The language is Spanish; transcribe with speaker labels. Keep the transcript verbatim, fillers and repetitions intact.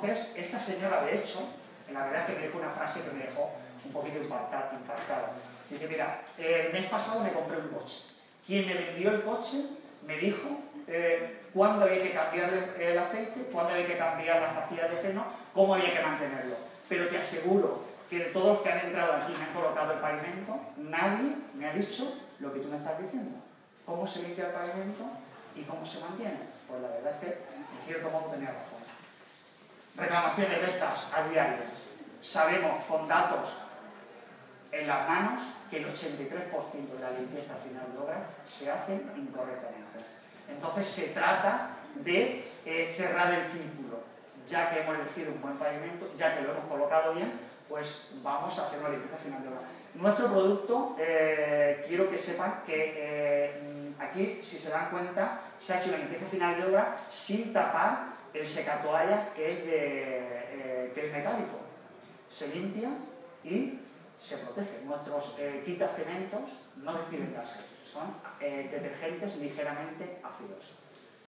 Speaker 1: Entonces, esta señora, de hecho, la verdad es que me dijo una frase que me dejó un poquito impactado. Dice, mira, el mes pasado me compré un coche. Quien me vendió el coche me dijo eh, cuándo había que cambiar el aceite, cuándo había que cambiar las pastillas de freno, cómo había que mantenerlo. Pero te aseguro que de todos los que han entrado aquí y me han colocado el pavimento, nadie me ha dicho lo que tú me estás diciendo. Cómo se limpia el pavimento y cómo se mantiene. Pues la verdad es que, en cierto modo, tenía razón. Reclamaciones de estas a diario. Sabemos con datos en las manos que el ochenta y tres por ciento de la limpieza final de obra se hace incorrectamente. Entonces se trata de eh, cerrar el círculo. Ya que hemos elegido un buen pavimento, ya que lo hemos colocado bien, pues vamos a hacer una limpieza final de obra. Nuestro producto, eh, quiero que sepan que eh, aquí, si se dan cuenta, se ha hecho una limpieza final de obra sin tapar el secatoallas que es, de, eh, que es metálico. Se limpia y se protege. Nuestros eh, quitacementos no despiden gases, son eh, detergentes ligeramente ácidos.